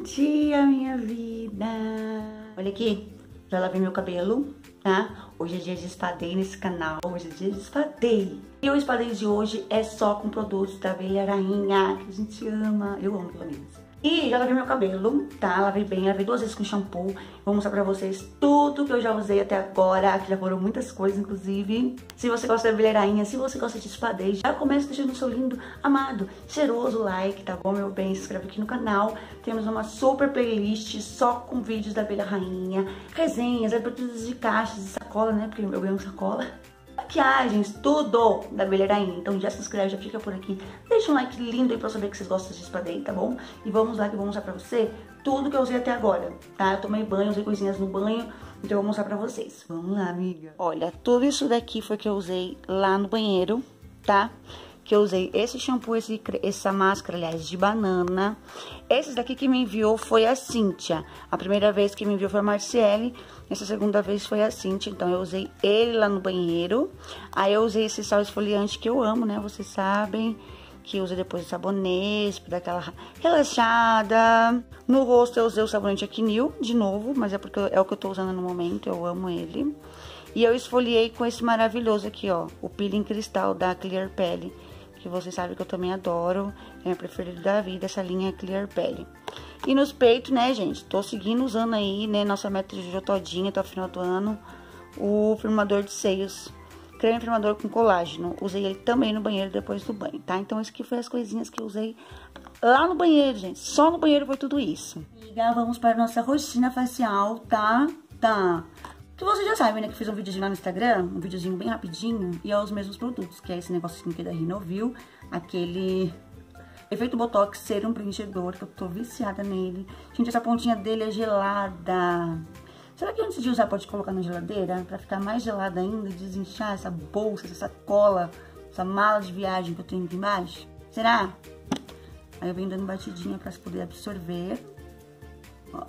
dia, minha vida! Olha aqui, já lavei meu cabelo, tá? Hoje é dia de espadei nesse canal, hoje é dia de espadei. E o espadei de hoje é só com produtos da Abelha Rainha, que a gente ama, eu amo pelo menos. E já lavei meu cabelo, tá? Lavei bem, lavei 2 vezes com shampoo. Vou mostrar pra vocês tudo que eu já usei até agora, que já foram muitas coisas, inclusive. Se você gosta da Abelha Rainha, se você gosta de espadei, já começa deixando o seu lindo, amado, cheiroso like, tá bom, meu bem? Se inscreve aqui no canal. Temos uma super playlist só com vídeos da Abelha Rainha, resenhas, aberturas de caixas, de sacola, né? Porque eu ganho sacola. Maquiagens, tudo da Abelha Rainha. Então já se inscreve, já fica por aqui. Deixa um like lindo aí pra eu saber que vocês gostam de espadei, tá bom? E vamos lá que eu vou mostrar pra você tudo que eu usei até agora, tá? Eu tomei banho, usei coisinhas no banho, então eu vou mostrar pra vocês. Vamos lá, amiga. Olha, tudo isso daqui foi que eu usei lá no banheiro, tá? Que eu usei esse shampoo, essa máscara, aliás, de banana. Esses daqui que me enviou foi a Cíntia. A primeira vez que me enviou foi a Marciele. Essa segunda vez foi a Cíntia. Então, eu usei ele lá no banheiro. Aí, eu usei esse sal esfoliante que eu amo, né? Vocês sabem. Que eu usei depois o sabonete, pra dar aquela relaxada. No rosto, eu usei o sabonete Aquinil, de novo. Mas é porque é o que eu tô usando no momento. Eu amo ele. E eu esfoliei com esse maravilhoso aqui, ó. O peeling cristal da Clear Pele. Que vocês sabem que eu também adoro, é meu preferido da vida, essa linha Clear Pele. E nos peitos, né, gente, tô seguindo usando aí, né, nossa meta de todinha até o final do ano, o firmador de seios, creme firmador com colágeno. Usei ele também no banheiro depois do banho, tá? Então, isso aqui foi as coisinhas que eu usei lá no banheiro, gente. Só no banheiro foi tudo isso. E agora vamos para a nossa rotina facial, tá? Que você já sabe, né, que fiz um videozinho lá no Instagram, um videozinho bem rapidinho, e é os mesmos produtos, que é esse negocinho aqui da Renovil, aquele efeito Botox Serum Preenchedor, que eu tô viciada nele. Gente, essa pontinha dele é gelada. Será que antes de usar pode colocar na geladeira, pra ficar mais gelada ainda e desinchar essa bolsa, essa sacola, essa mala de viagem que eu tenho aqui embaixo? Será? Aí eu venho dando batidinha pra poder absorver. Ó.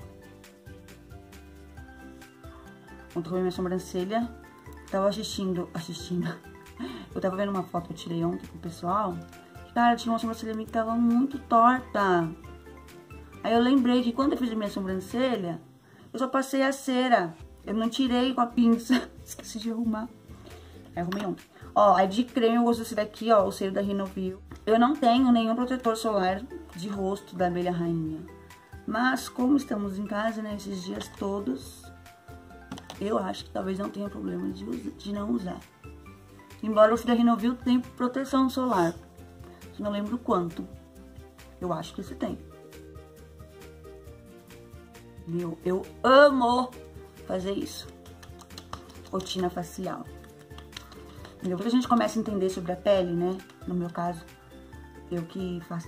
Controlei minha sobrancelha. Tava assistindo. Eu tava vendo uma foto que eu tirei ontem com o pessoal. Cara, tinha uma sobrancelha minha que tava muito torta. Aí eu lembrei que quando eu fiz a minha sobrancelha, eu só passei a cera. Eu não tirei com a pinça. Esqueci de arrumar. Aí arrumei ontem. Ó, aí de creme eu gosto desse daqui, ó, o cero da Renovil. Eu não tenho nenhum protetor solar de rosto da Abelha Rainha. Mas como estamos em casa, né, esses dias todos, eu acho que talvez não tenha problema de não usar. Embora o da Renovil tenha proteção solar. Eu não lembro quanto. Eu acho que esse tem. Meu, eu amo fazer isso. Rotina facial. Depois a gente começa a entender sobre a pele, né? No meu caso, eu que faço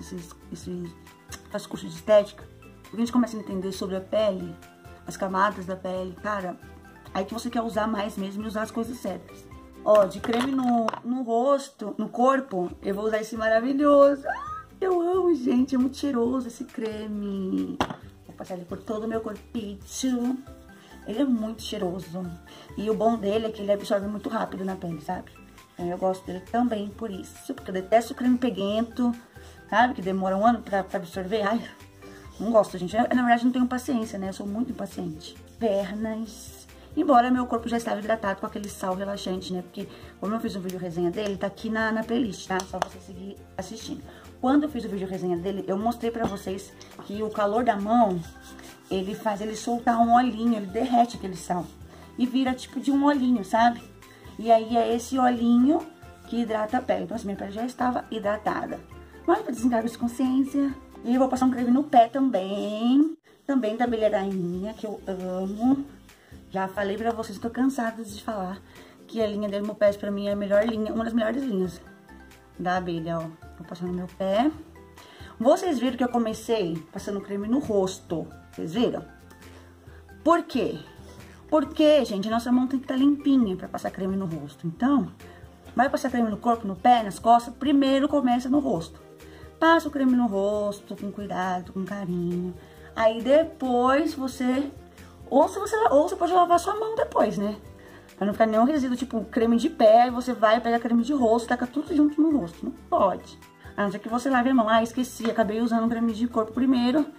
faço curso de estética. Depois a gente começa a entender sobre a pele, as camadas da pele, cara. Aí que você quer usar mais mesmo e usar as coisas certas. Ó, de creme no rosto, no corpo, eu vou usar esse maravilhoso. Eu amo, gente, é muito cheiroso esse creme. Vou passar ele por todo o meu corpinho. Ele é muito cheiroso. E o bom dele é que ele absorve muito rápido na pele, sabe? Então eu gosto dele também por isso. Porque eu detesto o creme peguento, sabe? Que demora um ano pra absorver. Ai, não gosto, gente. Na verdade, não tenho paciência, né? Eu sou muito impaciente. Pernas. Embora meu corpo já estava hidratado com aquele sal relaxante, né? Porque como eu fiz um vídeo resenha dele, tá aqui na playlist, tá? Só você seguir assistindo. Quando eu fiz o vídeo resenha dele, eu mostrei pra vocês que o calor da mão, ele faz ele soltar um olhinho, ele derrete aquele sal. E vira tipo de um olhinho, sabe? E aí é esse olhinho que hidrata a pele. Então assim, minha pele já estava hidratada. Mas pra desencargo de consciência. E eu vou passar um creme no pé também. Também da Abelha Rainha, que eu amo. Já falei pra vocês, tô cansada de falar que a linha Dermopés pra mim é a melhor linha, uma das melhores linhas da Abelha, ó. Vou passar no meu pé. Vocês viram que eu comecei passando creme no rosto, vocês viram? Por quê? Porque, gente, nossa mão tem que estar limpinha pra passar creme no rosto. Então, vai passar creme no corpo, no pé, nas costas, primeiro começa no rosto. Passa o creme no rosto, com cuidado, com carinho. Aí depois você... Ou você pode lavar sua mão depois, né? Pra não ficar nenhum resíduo, tipo creme de pé, aí você vai, pega creme de rosto, taca tudo junto no rosto. Não pode. A não ser que você lave a mão. Ah, esqueci, acabei usando creme de corpo primeiro.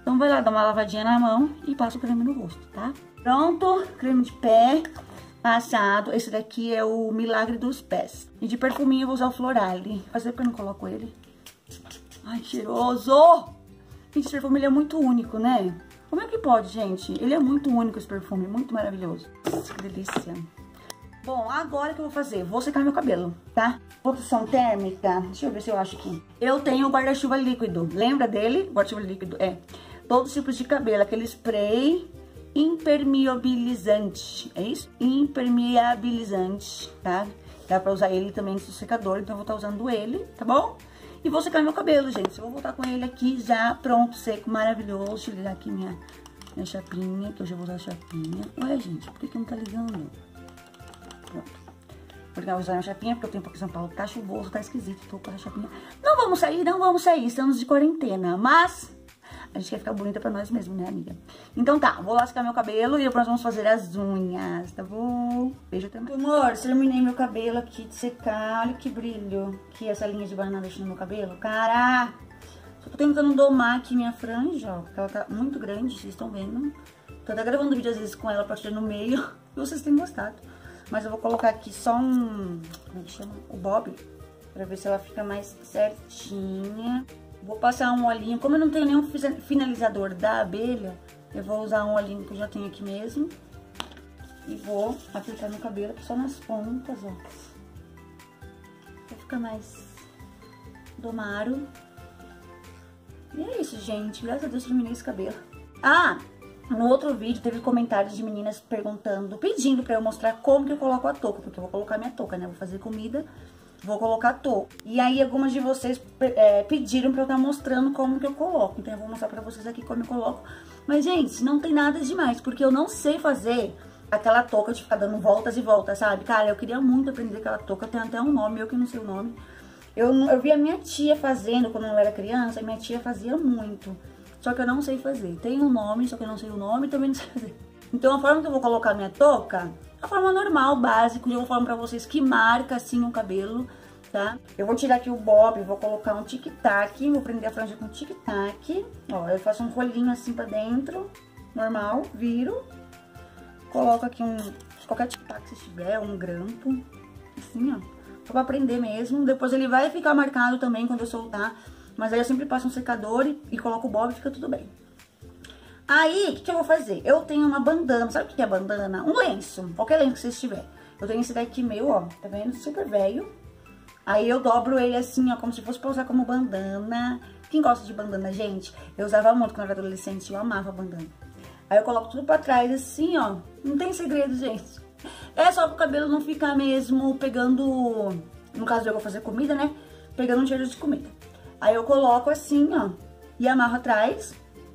Então vai lá dar uma lavadinha na mão e passa o creme no rosto, tá? Pronto, creme de pé passado. Esse daqui é o Milagre dos Pés. E de perfuminho eu vou usar o Florale. Fazer porque eu não coloco ele. Ai, que cheiroso! Gente, esse perfume ele é muito único, né? Como é que pode, gente? Ele é muito único, esse perfume, muito maravilhoso. Nossa, que delícia. Bom, agora o que eu vou fazer? Vou secar meu cabelo, tá? Posição térmica, deixa eu ver se eu acho aqui. Eu tenho o guarda-chuva líquido, lembra dele? Guarda-chuva líquido, todos os tipos de cabelo, aquele spray impermeabilizante, é isso? Impermeabilizante, tá? Dá pra usar ele também no secador, então eu vou estar usando ele, tá bom? E vou secar meu cabelo, gente. Eu vou voltar com ele aqui já pronto, seco, maravilhoso. Deixa eu ligar aqui minha chapinha, que hoje eu vou usar a chapinha. Ué, gente, por que não tá ligando? Pronto. Vou ligar, usar a chapinha, porque eu tenho aqui em São Paulo. Tá chuvoso, tá esquisito. Tô com a chapinha. Não vamos sair. Estamos de quarentena. Mas a gente quer ficar bonita pra nós mesmos, né, amiga? Então tá, vou lá secar meu cabelo e depois nós vamos fazer as unhas, tá bom? Beijo até mais. Amor, terminei meu cabelo aqui de secar. Olha que brilho que essa linha de banana deixou no meu cabelo. Cara, só tô tentando domar aqui minha franja, ó, porque ela tá muito grande, vocês estão vendo. Tô até gravando vídeo às vezes com ela pra tirar no meio e vocês têm gostado. Mas eu vou colocar aqui só um, como é que chama? O bob, pra ver se ela fica mais certinha. Vou passar um olhinho, como eu não tenho nenhum finalizador da abelha, eu vou usar um olhinho que eu já tenho aqui mesmo. E vou aplicar no cabelo aqui só nas pontas, ó. Pra ficar mais domaro. E é isso, gente. Graças a Deus terminei esse cabelo. Ah, no outro vídeo teve comentários de meninas perguntando, pedindo pra eu mostrar como que eu coloco a touca. Porque eu vou colocar minha touca, né? Vou fazer comida. Vou colocar touca. E aí algumas de vocês pediram pra eu estar mostrando como que eu coloco. Então eu vou mostrar pra vocês aqui como eu coloco. Mas, gente, não tem nada demais, porque eu não sei fazer aquela touca de ficar dando voltas e voltas, sabe? Cara, eu queria muito aprender aquela touca. Tem até um nome, eu que não sei o nome. Eu vi a minha tia fazendo quando eu era criança. A minha tia fazia muito. Só que eu não sei fazer. Tem um nome, só que eu não sei o nome e também não sei fazer. Então a forma que eu vou colocar a minha touca... a forma normal, básica, eu vou falar pra vocês que marca assim o cabelo, tá? Eu vou tirar aqui o bob, vou colocar um tic-tac, vou prender a franja com tic-tac. Ó, eu faço um rolinho assim pra dentro, normal, viro. Coloco aqui qualquer tic-tac que você tiver, um grampo, assim, ó. Só pra prender mesmo, depois ele vai ficar marcado também quando eu soltar. Mas aí eu sempre passo um secador e coloco o bob e fica tudo bem. Aí, o que eu vou fazer? Eu tenho uma bandana, sabe o que é bandana? Um lenço, qualquer lenço que vocês tiverem. Eu tenho esse daqui meu, ó, tá vendo? Super velho. Aí eu dobro ele assim, ó, como se fosse pra usar como bandana. Quem gosta de bandana, gente? Eu usava muito quando eu era adolescente, eu amava bandana. Aí eu coloco tudo pra trás assim, ó. Não tem segredo, gente. É só pro cabelo não ficar mesmo pegando... No caso de eu vou fazer comida, né? Pegando um cheiro de comida. Aí eu coloco assim, ó, e amarro atrás.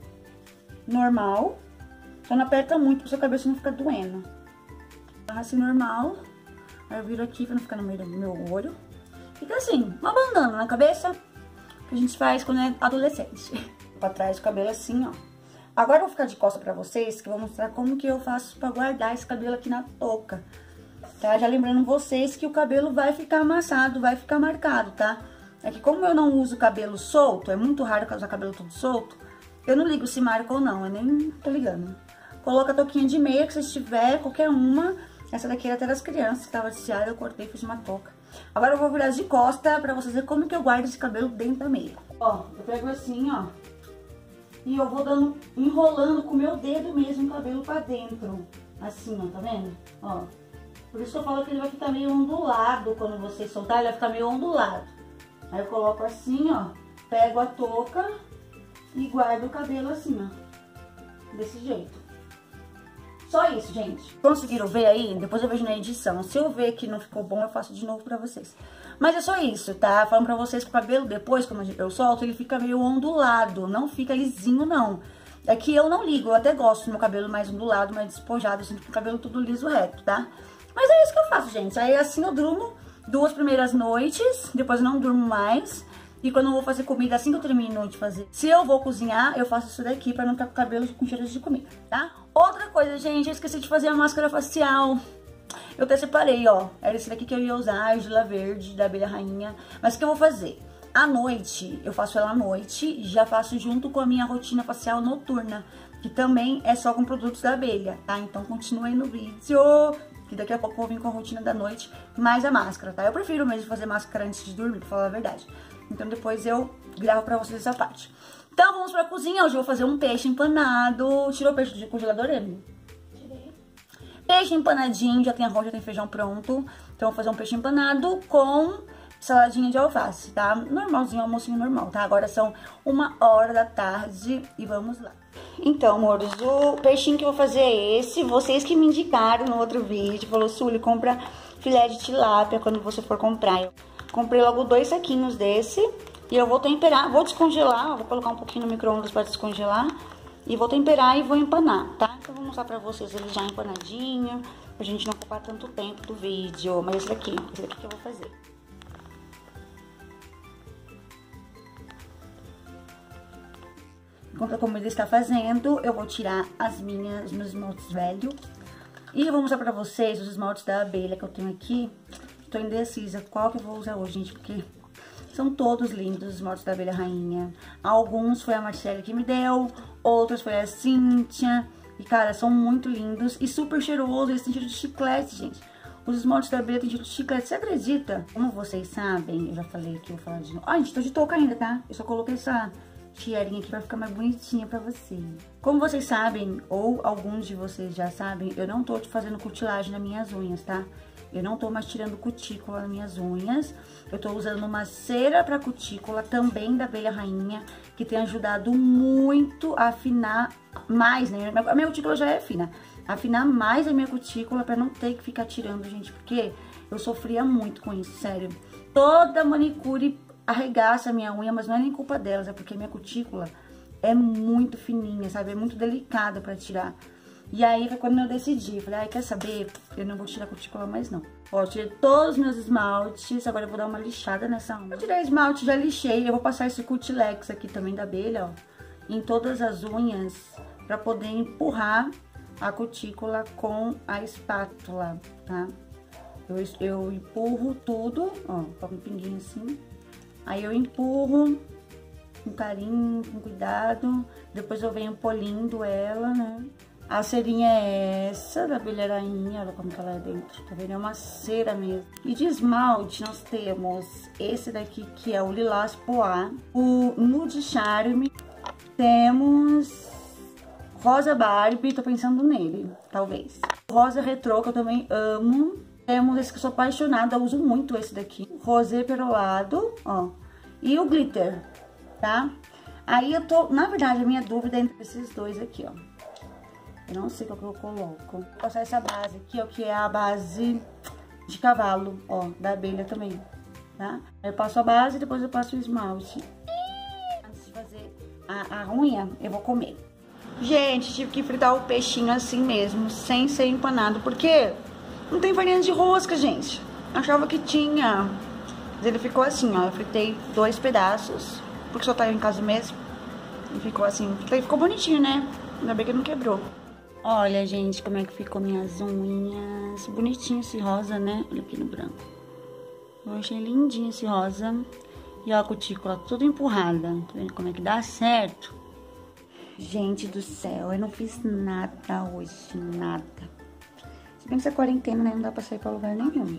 Normal, só não aperta muito pra sua cabeça não ficar doendo. Assim, normal. Aí eu viro aqui pra não ficar no meio do meu olho. Fica assim, uma bandana na cabeça, que a gente faz quando é adolescente. Pra trás do cabelo assim, ó. Agora eu vou ficar de costa pra vocês, que eu vou mostrar como que eu faço pra guardar esse cabelo aqui na touca. Tá? Já lembrando vocês que o cabelo vai ficar amassado, vai ficar marcado, tá? É que como eu não uso cabelo solto, é muito raro usar cabelo todo solto, eu não ligo se marca ou não, eu nem tô ligando. Coloca a touquinha de meia que vocês tiver, qualquer uma. Essa daqui era até das crianças, que tava desfiada, eu cortei e fiz uma touca. Agora eu vou virar de costa pra vocês verem como que eu guardo esse cabelo dentro da meia. Ó, eu pego assim, ó. E eu vou dando, enrolando com o meu dedo mesmo o cabelo pra dentro. Assim, ó, tá vendo? Ó. Por isso que eu falo que ele vai ficar meio ondulado quando você soltar, ele vai ficar meio ondulado. Aí eu coloco assim, ó. Pego a touca e guardo o cabelo assim, ó. Desse jeito. Só isso, gente. Conseguiram ver aí? Depois eu vejo na edição. Se eu ver que não ficou bom, eu faço de novo pra vocês. Mas é só isso, tá? Falando pra vocês que o cabelo depois, quando eu solto, ele fica meio ondulado. Não fica lisinho, não. É que eu não ligo. Eu até gosto do meu cabelo mais ondulado, mais despojado, assim, com o cabelo tudo liso, reto, tá? Mas é isso que eu faço, gente. Aí assim eu durmo 2 primeiras noites, depois eu não durmo mais. E quando eu vou fazer comida, assim que eu termino de fazer, se eu vou cozinhar, eu faço isso daqui pra não ficar com o cabelo com cheiro de comida, tá? Outra coisa, gente, eu esqueci de fazer a máscara facial. Eu até separei, ó. Era esse daqui que eu ia usar, a argila verde da abelha rainha. Mas o que eu vou fazer? à noite, eu faço ela à noite, já faço junto com a minha rotina facial noturna, que também é só com produtos da abelha, tá? Então continua aí no vídeo, que daqui a pouco eu vou vir com a rotina da noite, mais a máscara, tá? Eu prefiro mesmo fazer máscara antes de dormir, pra falar a verdade. Então depois eu gravo pra vocês essa parte. Então vamos pra cozinha, hoje eu vou fazer um peixe empanado. Tirou o peixe do congelador, Emily? Tirei. Peixe empanadinho, já tem arroz, já tem feijão pronto. Então eu vou fazer um peixe empanado com saladinha de alface, tá? Normalzinho, almocinho normal, tá? Agora são 1h da tarde e vamos lá. Então, amores, o peixinho que eu vou fazer é esse. Vocês que me indicaram no outro vídeo, falou, Sully, compra filé de tilápia quando você for comprar. Eu comprei logo 2 saquinhos desse. E eu vou temperar, vou descongelar, vou colocar um pouquinho no micro-ondas para descongelar. E vou temperar e vou empanar, tá? Então, vou mostrar pra vocês ele já empanadinho, pra gente não ocupar tanto tempo do vídeo. Mas esse daqui que eu vou fazer. Enquanto a comida está fazendo, eu vou tirar os meus esmaltes velhos. E eu vou mostrar pra vocês os esmaltes da abelha que eu tenho aqui. Tô indecisa qual que eu vou usar hoje, gente, porque são todos lindos os esmaltes da abelha rainha. Alguns foi a Marcele que me deu, outros foi a Cíntia. E, cara, são muito lindos e super cheirosos. Eles têm cheiro de chiclete, gente. Os esmaltes da abelha têm cheiro de chiclete, você acredita? Como vocês sabem, eu já falei aqui, eu vou falar de novo. Ah, gente, tô de touca ainda, tá? Eu só coloquei essa tiarinha aqui pra ficar mais bonitinha pra você. Como vocês sabem, ou alguns de vocês já sabem, eu não tô fazendo cutilagem nas minhas unhas, tá? Eu não tô mais tirando cutícula nas minhas unhas. Eu tô usando uma cera pra cutícula, também da abelha rainha, que tem ajudado muito a afinar mais, né? A minha cutícula já é fina. Afinar mais a minha cutícula pra não ter que ficar tirando, gente, porque eu sofria muito com isso, sério. Toda manicure arregaça a minha unha, mas não é nem culpa delas, é porque a minha cutícula é muito fininha, sabe? É muito delicada pra tirar. E aí foi quando eu decidi, falei, ai, quer saber? Eu não vou tirar a cutícula mais não. Ó, tirei todos os meus esmaltes, agora eu vou dar uma lixada nessa unha. Eu tirei esmalte, já lixei, eu vou passar esse Cutilex aqui também da abelha, ó, em todas as unhas, pra poder empurrar a cutícula com a espátula, tá? Eu empurro tudo, ó, com um pinguinho assim. Aí eu empurro com carinho, com cuidado, depois eu venho polindo ela, né? A cerinha é essa, da abelha rainha, olha como que ela é dentro, tá vendo? É uma cera mesmo. E de esmalte nós temos esse daqui, que é o Lilás Poá, o Nude Charme, temos Rosa Barbie, tô pensando nele, talvez. Rosa Retrô, que eu também amo. Temos esse que eu sou apaixonada, eu uso muito esse daqui. Rosé Perolado, ó, e o Glitter, tá? Aí eu tô, na verdade, a minha dúvida é entre esses dois aqui, ó. Eu não sei qual que eu coloco. Vou passar essa base aqui, ó, que é a base de cavalo, ó, da abelha também, tá? Eu passo a base e depois eu passo o esmalte. Antes de fazer a unha, eu vou comer. Gente, tive que fritar o peixinho assim mesmo, sem ser empanado, porque não tem farinha de rosca, gente. Achava que tinha, mas ele ficou assim, ó. Eu fritei 2 pedaços, porque só tá eu em casa mesmo. E ficou assim, ficou bonitinho, né? Ainda bem que não quebrou. Olha, gente, como é que ficou minhas unhas. Bonitinho esse rosa, né? Olha aqui no branco. Eu achei lindinho esse rosa. E ó, a cutícula toda empurrada. Tá vendo como é que dá certo? Gente do céu, eu não fiz nada hoje, nada. Se bem que essa quarentena, né, não dá pra sair pra lugar nenhum.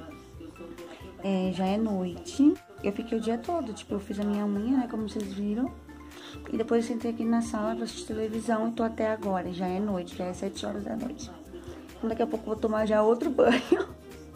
É, já é noite. Eu fiquei o dia todo, tipo, eu fiz a minha unha, né, como vocês viram. E depois eu sentei aqui na sala pra assistir televisão e tô até agora. Já é noite, já é 7 horas da noite. Então daqui a pouco eu vou tomar já outro banho.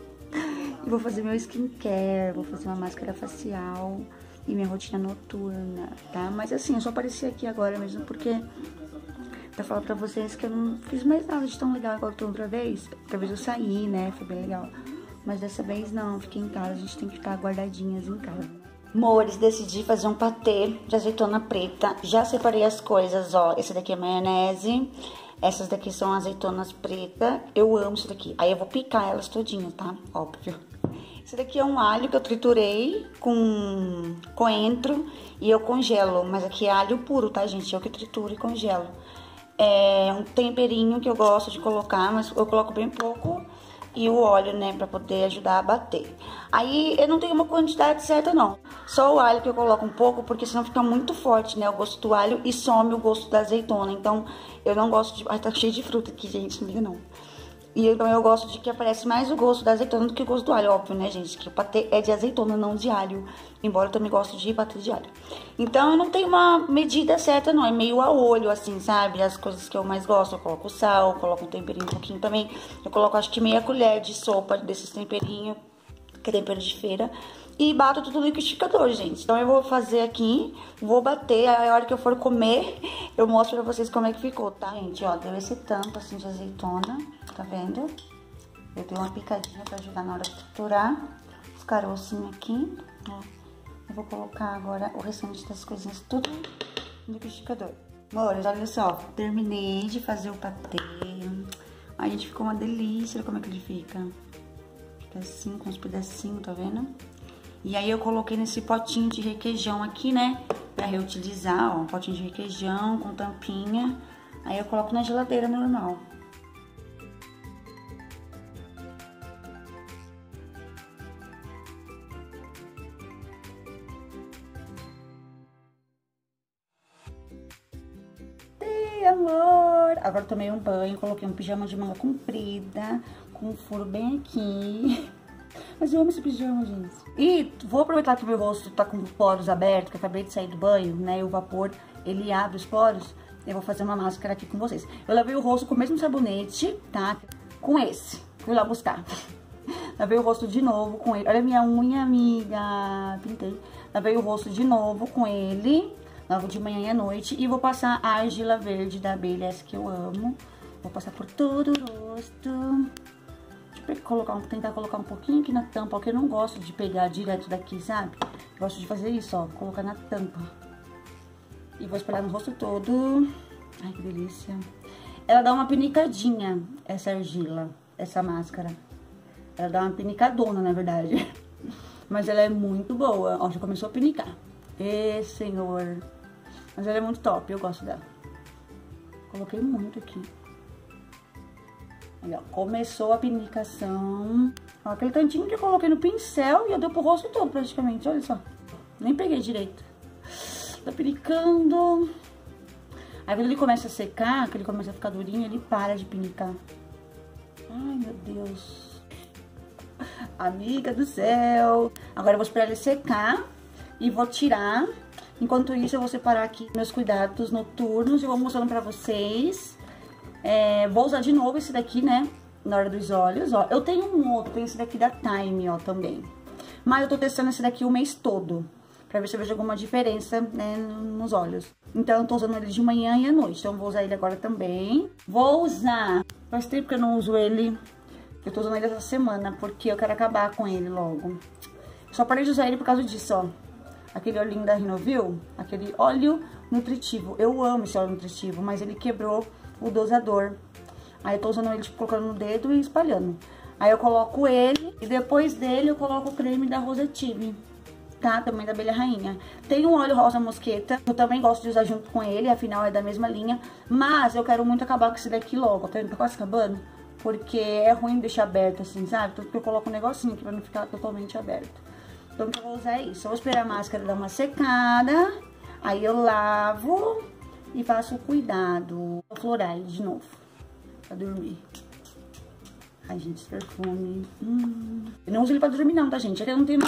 E vou fazer meu skincare, vou fazer uma máscara facial e minha rotina noturna, tá? Mas assim, eu só apareci aqui agora mesmo porque... pra falar pra vocês que eu não fiz mais nada de tão legal igual outra vez. Outra vez eu saí, né? Foi bem legal. Mas dessa vez não, fiquei em casa. A gente tem que ficar guardadinhas em casa. Amores, decidi fazer um patê de azeitona preta. Já separei as coisas, ó. Esse daqui é maionese. Essas daqui são azeitonas pretas. Eu amo isso daqui. Aí eu vou picar elas todinhas, tá? Óbvio. Esse daqui é um alho que eu triturei com coentro e eu congelo. Mas aqui é alho puro, tá, gente? Eu que trituro e congelo. É um temperinho que eu gosto de colocar, mas eu coloco bem pouco. e o óleo, né, pra poder ajudar a bater. Aí eu não tenho uma quantidade certa, não. Só o alho que eu coloco um pouco, porque senão fica muito forte, né, o gosto do alho e some o gosto da azeitona. Então, eu não gosto de... Ai, tá cheio de fruta aqui, gente, não liga não. E então eu gosto de que aparece mais o gosto da azeitona do que o gosto do alho, óbvio, né, gente? Que o patê é de azeitona, não de alho. Embora eu também goste de patê de alho. Então eu não tenho uma medida certa, não. É meio a olho, assim, sabe? As coisas que eu mais gosto, eu coloco sal, coloco um temperinho um pouquinho também. Eu coloco acho que meia colher de sopa desses temperinhos, que é tempero de feira. E bato tudo no liquidificador, gente. Então eu vou fazer aqui, vou bater, aí a hora que eu for comer, eu mostro pra vocês como é que ficou, tá? Gente, ó, deu esse tampo assim de azeitona, tá vendo? Eu dei uma picadinha pra ajudar na hora de triturar os carocinhos aqui, ó. Eu vou colocar agora o restante das coisinhas tudo no liquidificador. Amores, olha só, terminei de fazer o patê. Ai, gente, ficou uma delícia, olha como é que ele fica. Fica assim, com os pedacinhos, tá vendo? E aí eu coloquei nesse potinho de requeijão aqui, né? Pra reutilizar, ó, um potinho de requeijão com tampinha. Aí eu coloco na geladeira normal. Ei, amor! Agora eu tomei um banho, coloquei um pijama de manga comprida, com um furo bem aqui. Mas eu amo esse pijama, gente. E vou aproveitar que meu rosto tá com os poros abertos, que eu acabei de sair do banho, né? E o vapor, ele abre os poros. Eu vou fazer uma máscara aqui com vocês. Eu lavei o rosto com o mesmo sabonete, tá? Com esse. Fui lá buscar. Lavei o rosto de novo com ele. Olha a minha unha, amiga. Pintei. Lavei o rosto de novo com ele. Lavo de manhã e à noite. E vou passar a argila verde da abelha, essa que eu amo. Vou passar por todo o rosto. Tentar colocar um pouquinho aqui na tampa, porque eu não gosto de pegar direto daqui, sabe? Eu gosto de fazer isso, ó, colocar na tampa. E vou espalhar no rosto todo. Ai, que delícia. Ela dá uma pinicadinha, essa argila, essa máscara. Ela dá uma pinicadona, na verdade. Mas ela é muito boa. Ó, já começou a pinicar. Ê, senhor. Mas ela é muito top, eu gosto dela. Coloquei muito aqui. Aí, ó, começou a pinicação. Ó, aquele tantinho que eu coloquei no pincel e eu dei pro rosto todo praticamente, olha só. Nem peguei direito. Tá pinicando. Aí quando ele começa a secar, que ele começa a ficar durinho, ele para de pinicar. Ai, meu Deus. Amiga do céu. Agora eu vou esperar ele secar e vou tirar. Enquanto isso eu vou separar aqui meus cuidados noturnos e vou mostrando pra vocês. Vou usar de novo esse daqui, né, na hora dos olhos, ó. Eu tenho um outro, tem esse daqui da Time, ó, também. Mas eu tô testando esse daqui o mês todo, pra ver se eu vejo alguma diferença, né, nos olhos. Então, eu tô usando ele de manhã e à noite, então eu vou usar ele agora também. Vou usar, faz tempo que eu não uso ele, eu tô usando ele essa semana, porque eu quero acabar com ele logo. Só parei de usar ele por causa disso, ó. Aquele olhinho da Renovil, aquele óleo nutritivo. Eu amo esse óleo nutritivo, mas ele quebrou o dosador. Aí eu tô usando ele, tipo, colocando no dedo e espalhando. Aí eu coloco ele e depois dele eu coloco o creme da Rosative, tá? Também da abelha rainha. Tem um óleo rosa mosqueta, eu também gosto de usar junto com ele, afinal é da mesma linha. Mas eu quero muito acabar com esse daqui logo, tá vendo? Tá quase acabando. Porque é ruim deixar aberto assim, sabe? Tanto que eu coloco um negocinho aqui pra não ficar totalmente aberto. Então eu vou usar isso. Eu vou esperar a máscara dar uma secada. Aí eu lavo e faço o cuidado. Vou florar ele de novo, pra dormir. Ai, gente, esse perfume. Eu não uso ele pra dormir não, tá, gente? Aqui eu não tenho...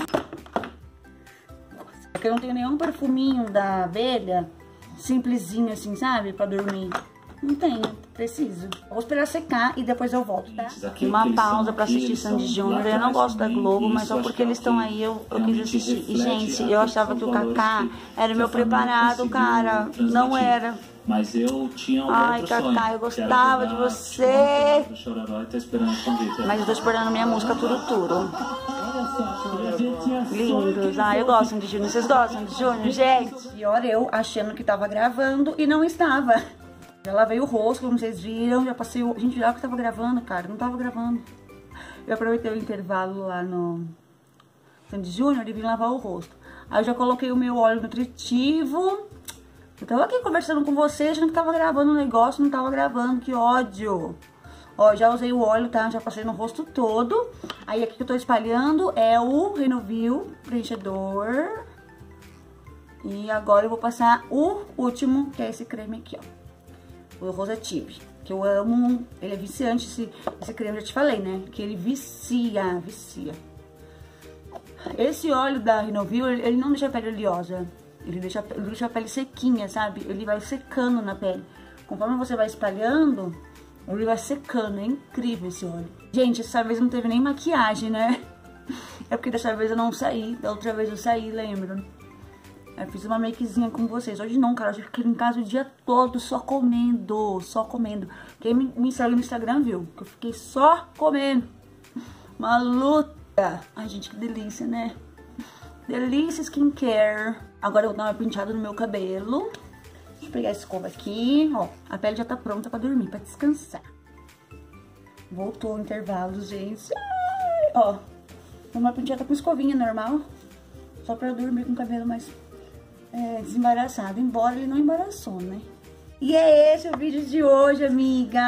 Aqui eu não tenho nenhum perfuminho da abelha, simplesinho assim, sabe? Pra dormir. Não tenho, preciso. Vou esperar secar e depois eu volto, tá? Aqui uma pausa pra assistir Sandy Júnior. Eu não gosto da Globo, mas só porque eles estão aí eu quis assistir. E, gente, eu achava que o Kaká era o meu preparado, cara. Não era. Mas eu tinha um Ai, Kaká, eu gostava de você. Mas eu tô esperando minha música Turuturo. Lindos. Ah, eu gosto de Júnior. Vocês gostam de Júnior, gente? Pior eu achando que tava gravando e não estava. Já lavei o rosto, como vocês viram, já passei o... Gente, já que tava gravando, cara, não tava gravando. Eu aproveitei o intervalo lá no Sandy Júnior e vim lavar o rosto. Aí eu já coloquei o meu óleo nutritivo. Eu tava aqui conversando com vocês, achando que tava gravando o negócio, não tava gravando, que ódio. Ó, já usei o óleo, tá? Já passei no rosto todo. Aí aqui que eu tô espalhando é o Renovil preenchedor. E agora eu vou passar o último, que é esse creme aqui, ó. O Rosa Tip, que eu amo. Ele é viciante, esse creme, já te falei, né? Que ele vicia. Esse óleo da Renovil, ele não deixa a pele oleosa. Ele deixa a pele sequinha, sabe? Ele vai secando na pele. Conforme você vai espalhando, ele vai secando. É incrível esse óleo. Gente, dessa vez não teve nem maquiagem, né? É porque dessa vez eu não saí. Da outra vez eu saí, lembra? Eu fiz uma makezinha com vocês. Hoje não, cara. Eu fiquei em casa o dia todo só comendo. Só comendo. Quem me segue no Instagram viu que eu fiquei só comendo. Uma luta. Ai, gente, que delícia, né? Delícia skincare. Agora eu vou dar uma penteada no meu cabelo. Deixa eu pegar a escova aqui. Ó, a pele já tá pronta pra dormir, pra descansar. Voltou o intervalo, gente. Ai, ó, uma penteada com escovinha normal. Só pra eu dormir com o cabelo mais desembaraçado. Embora ele não embaraçou, né? E é esse o vídeo de hoje, amiga.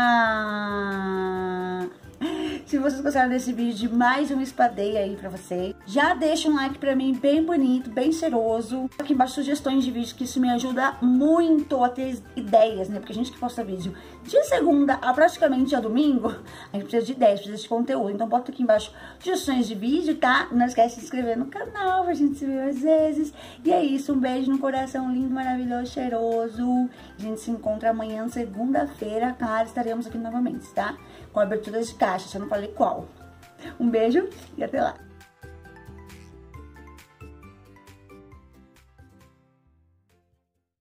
Se vocês gostaram desse vídeo, de mais um espadei aí pra vocês, já deixa um like pra mim bem bonito, bem cheiroso. Aqui embaixo sugestões de vídeo, que isso me ajuda muito a ter ideias, né? Porque a gente que posta vídeo de segunda a praticamente a domingo, a gente precisa de ideias, precisa de conteúdo. Então bota aqui embaixo sugestões de vídeo, tá? Não esquece de se inscrever no canal pra gente se ver mais vezes. E é isso, um beijo no coração lindo, maravilhoso, cheiroso. A gente se encontra amanhã, segunda-feira, claro, estaremos aqui novamente, tá? Com abertura de caixa, só não falei qual. Um beijo e até lá.